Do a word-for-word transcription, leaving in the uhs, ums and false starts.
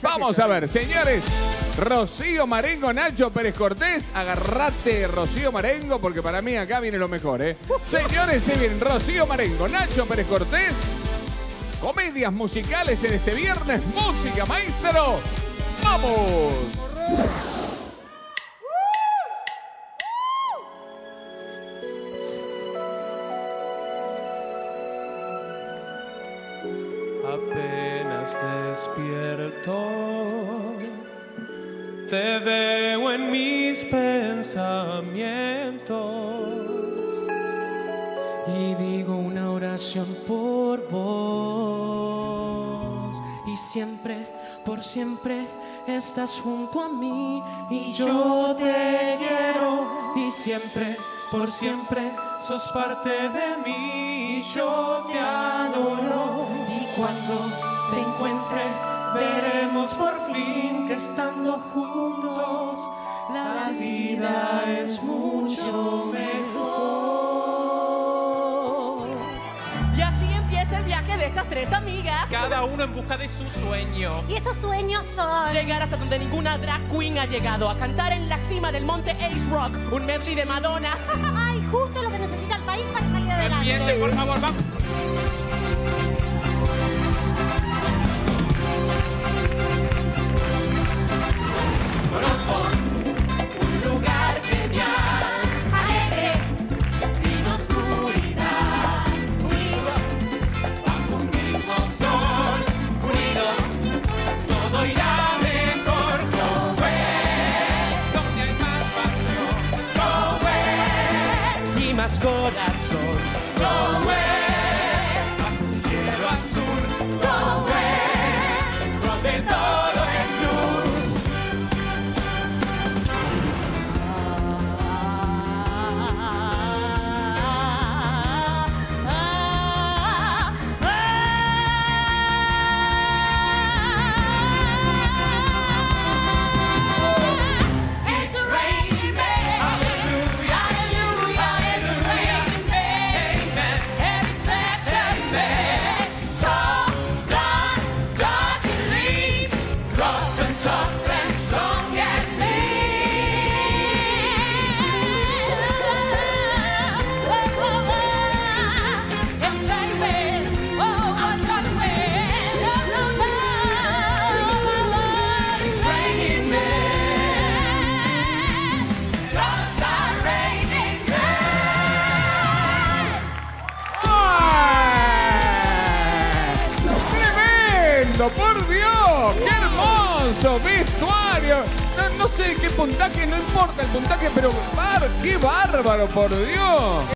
Vamos a ver, señores. Rocío Marengo, Nacho Pérez Cortés. Agarrate, Rocío Marengo, porque para mí acá viene lo mejor, ¿eh? Señores, se vienen Rocío Marengo, Nacho Pérez Cortés. Comedias musicales en este viernes. Música, maestro. ¡Vamos! Apenas despierto, te veo en mis pensamientos y digo una oración por vos. Y siempre, por siempre, estás junto a mí y yo te quiero. Y siempre, por siempre, sos parte de mí y yo te adoro. Cuando te encuentre, veremos por fin que estando juntos la vida es mucho mejor. Y así empieza el viaje de estas tres amigas. Cada uno en busca de su sueño. Y esos sueños son Llegar hasta donde ninguna drag queen ha llegado. A cantar en la cima del monte Ace Rock. Un medley de Madonna. ay, justo lo que necesita el país para salir adelante. Empiece, por favor, vamos. Más corazón, Go West, bajo un cielo azul, Go West, donde todo es luz. It's raining men. Hallelujah, hallelujah. ¡Por Dios! ¡Qué hermoso vestuario! No, no sé qué puntaje, no importa el puntaje, pero bar, ¡qué bárbaro, por Dios!